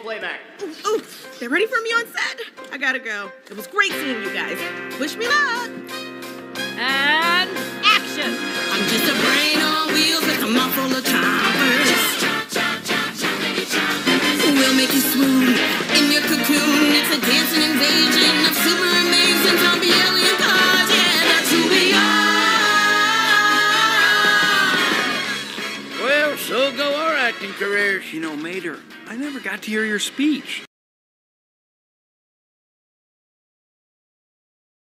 playback. Ooh, they're ready for me on set. I gotta go. It was great seeing you guys. Wish me luck. And action. I'm just a brain on wheels with a mouth full of choppers. We'll make you swoon in your cocoon. It's a dancing invasion of super amazing zombie alien cars. Yeah, that's who we are. Well, so go our acting careers. You know, Mater, I never got to hear your speech.